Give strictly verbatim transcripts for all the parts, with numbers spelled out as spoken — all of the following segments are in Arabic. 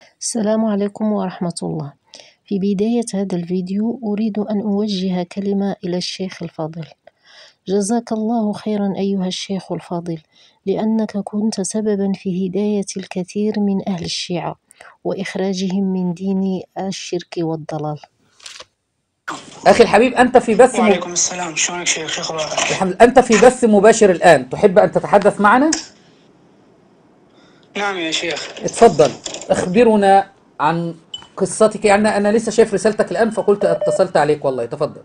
السلام عليكم ورحمة الله. في بداية هذا الفيديو أريد أن أوجه كلمة إلى الشيخ الفاضل. جزاك الله خيرا أيها الشيخ الفاضل، لأنك كنت سببا في هداية الكثير من أهل الشيعة وإخراجهم من دين الشرك والضلال. أخي الحبيب، أنت في بث وعليكم السلام. شلونك شيخ؟ أخبارك؟ الحمد لله. أنت في بث مباشر الآن، تحب أن تتحدث معنا؟ نعم يا شيخ. اتفضل، أخبرنا عن قصتك. يعني أنا لسه شايف رسالتك الآن فقلت اتصلت عليك والله. تفضل.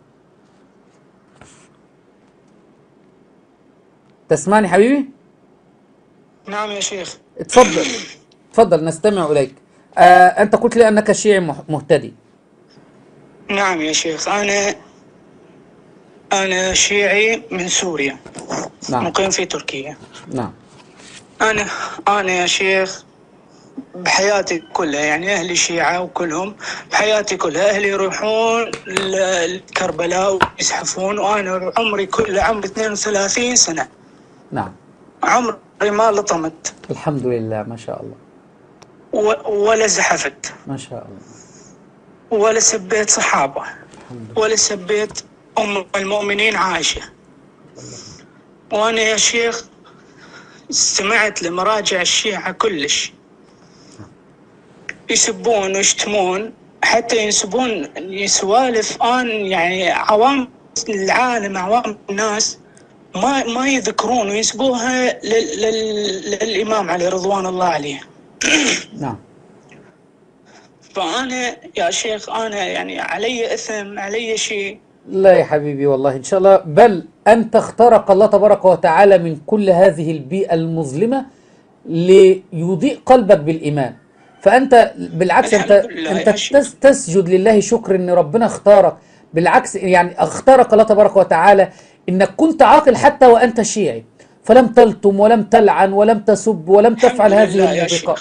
تسمعني حبيبي؟ نعم يا شيخ. اتفضل اتفضل نستمع إليك. آه أنت قلت لي أنك شيعي مهتدي. نعم يا شيخ، أنا أنا شيعي من سوريا. نعم. مقيم في تركيا. نعم. أنا أنا يا شيخ بحياتي كلها، يعني أهلي شيعة وكلهم بحياتي كلها أهلي يروحون لكربلاء ويزحفون، وأنا عمري كله عمري اثنين وثلاثين سنة. نعم. عمري ما لطمت. الحمد لله ما شاء الله. ولا زحفت. ما شاء الله. ولا سبيت صحابة. ولا سبيت أم المؤمنين عائشة. وأنا يا شيخ استمعت لمراجع الشيعة كلش يسبون ويشتمون، حتى ينسبون سوالف آن يعني عوام العالم، عوام الناس ما ما يذكرون وينسبوها لل... لل... للإمام علي رضوان الله عليه. نعم. فأنا يا شيخ أنا يعني علي إثم، علي شيء؟ لا يا حبيبي والله إن شاء الله، بل أنت اخترق الله تبارك وتعالى من كل هذه البيئة المظلمة ليضيء قلبك بالإيمان. فأنت بالعكس أنت أنت تس تسجد لله شكر إن ربنا اختارك. بالعكس يعني اختارك الله تبارك وتعالى إنك كنت عاقل حتى وأنت شيعي، فلم تلطم ولم تلعن ولم تسب ولم تفعل هذه الموبقات.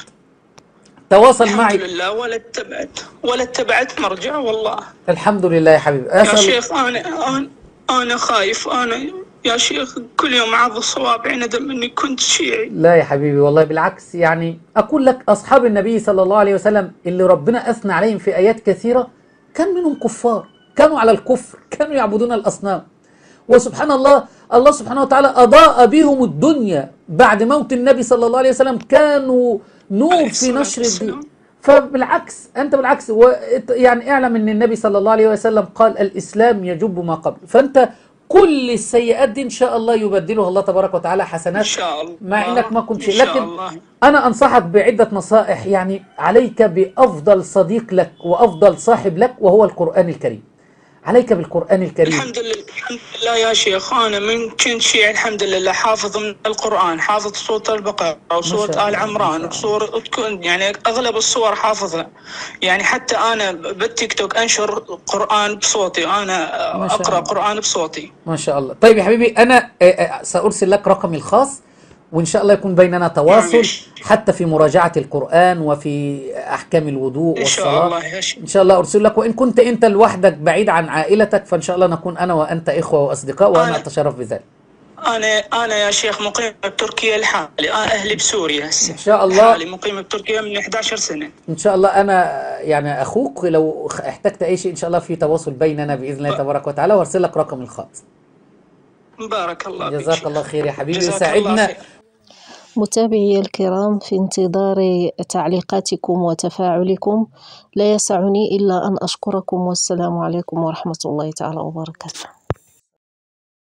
تواصل الحمد معي. الحمد لله. ولا اتبعت ولا اتبعت مرجع والله. الحمد لله يا حبيبي. يا شيخ أنا أنا أنا خايف. أنا يا شيخ كل يوم عض الصوابع ندم إني كنت شيعي. لا يا حبيبي والله بالعكس، يعني أقول لك أصحاب النبي صلى الله عليه وسلم اللي ربنا أثنى عليهم في آيات كثيرة كان منهم كفار، كانوا على الكفر، كانوا يعبدون الأصنام، وسبحان الله الله سبحانه وتعالى أضاء بهم الدنيا بعد موت النبي صلى الله عليه وسلم، كانوا نور في نشر الدين. فبالعكس أنت بالعكس يعني اعلم أن النبي صلى الله عليه وسلم قال الإسلام يجب ما قبل، فأنت كل السيئات دي إن شاء الله يبدلها الله تبارك وتعالى حسنات إن شاء الله، مع إنك ما كنت شيء. لكن أنا أنصحك بعدة نصائح. يعني عليك بأفضل صديق لك وأفضل صاحب لك وهو القرآن الكريم. عليك بالقرآن الكريم. الحمد لله الحمد لله يا شيخ. أنا من كنت شيعي الحمد لله حافظ من القرآن، حافظ سورة البقرة وسورة آل عمران وسورة يعني أغلب الصور حافظها. يعني حتى أنا بالتيك توك أنشر قرآن بصوتي، أنا أقرأ قرآن بصوتي. ما شاء الله. طيب يا حبيبي أنا سأرسل لك رقمي الخاص، وإن شاء الله يكون بيننا تواصل حتى في مراجعة القرآن وفي أحكام الوضوء والصلاة. إن شاء الله يا شيخ. إن شاء الله أرسل لك، وإن كنت أنت لوحدك بعيد عن عائلتك فإن شاء الله نكون أنا وأنت إخوة وأصدقاء، وأنا أتشرف بذلك. أنا أنا يا شيخ مقيم بتركيا الحالي. أنا أهلي بسوريا هسه. إن شاء الله. حالي مقيم بتركيا من إحدى عشرة سنة. إن شاء الله أنا يعني أخوك، لو احتجت أي شيء إن شاء الله في تواصل بيننا بإذن الله تبارك وتعالى، وأرسل لك رقم الخاص. بارك الله فيك. جزاك الله خير يا حبيبي، ساعدنا. متابعي الكرام، في انتظار تعليقاتكم وتفاعلكم. لا يسعني إلا أن أشكركم، والسلام عليكم ورحمة الله تعالى وبركاته.